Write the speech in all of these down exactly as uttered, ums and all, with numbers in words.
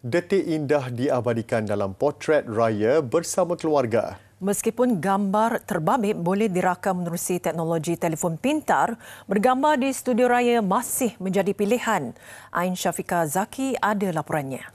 Detik indah diabadikan dalam potret raya bersama keluarga. Meskipun gambar terbabit boleh dirakam menerusi teknologi telefon pintar, bergambar di studio raya masih menjadi pilihan. Ain Syafiqah Zaki ada laporannya.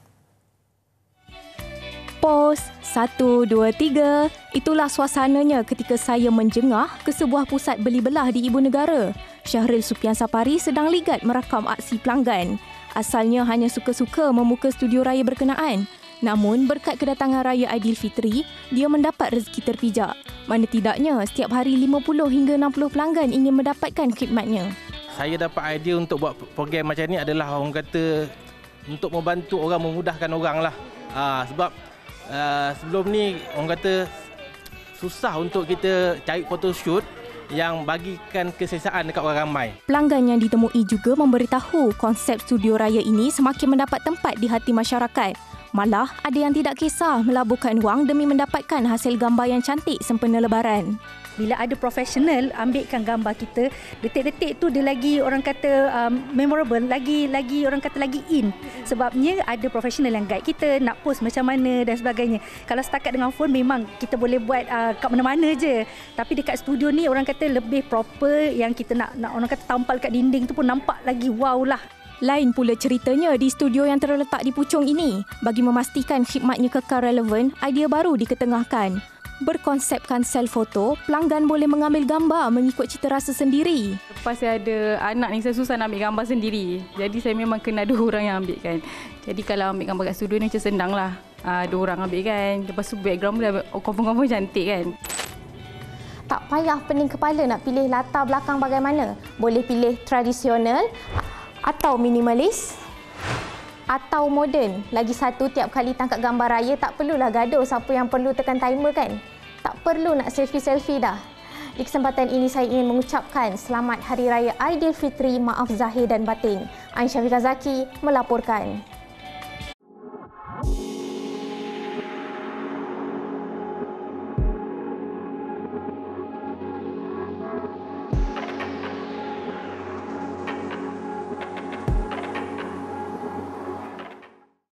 Pos, satu, dua, tiga. Itulah suasananya ketika saya menjengah ke sebuah pusat beli belah di Ibu Negara. Syahril Supian Sapari sedang ligat merakam aksi pelanggan. Asalnya hanya suka-suka membuka studio raya berkenaan. Namun, berkat kedatangan Raya Aidilfitri, dia mendapat rezeki terpijak. Mana tidaknya, setiap hari lima puluh hingga enam puluh pelanggan ingin mendapatkan khidmatnya. Saya dapat idea untuk buat program macam ni adalah orang kata untuk membantu orang, memudahkan orang lah. Ha, sebab uh, sebelum ni orang kata susah untuk kita cari photoshoot yang bagikan kesesaan dekat orang ramai. Pelanggan yang ditemui juga memberitahu konsep studio raya ini semakin mendapat tempat di hati masyarakat. Malah, ada yang tidak kisah melaburkan wang demi mendapatkan hasil gambar yang cantik sempena Lebaran. Bila ada profesional ambilkan gambar kita, detik-detik tu dia lagi orang kata um, memorable, lagi lagi orang kata lagi in. Sebabnya ada profesional yang guide kita nak post macam mana dan sebagainya. Kalau setakat dengan phone memang kita boleh buat uh, kat mana-mana je. Tapi dekat studio ni orang kata lebih proper, yang kita nak, nak orang kata tampal kat dinding tu pun nampak lagi wow lah. Lain pula ceritanya di studio yang terletak di Puchong ini. Bagi memastikan khidmatnya kekal relevan, idea baru diketengahkan. Berkonsepkan sel foto, pelanggan boleh mengambil gambar mengikut cita rasa sendiri. Lepas saya ada anak ni, saya susah nak ambil gambar sendiri. Jadi saya memang kena ada orang yang ambil kan. Jadi kalau ambil gambar kat studio ni macam senang lah. Ada orang ambil kan. Lepas tu background boleh confirm-confirm cantik kan. Tak payah pening kepala nak pilih latar belakang bagaimana. Boleh pilih tradisional atau minimalis atau moden. Lagi satu, tiap kali tangkap gambar raya tak perlulah gaduh siapa yang perlu tekan timer kan. Tak perlu nak selfie-selfie dah. Di kesempatan ini saya ingin mengucapkan selamat Hari Raya Aidilfitri, maaf zahir dan batin. Ain Syafiqah Zaki melaporkan.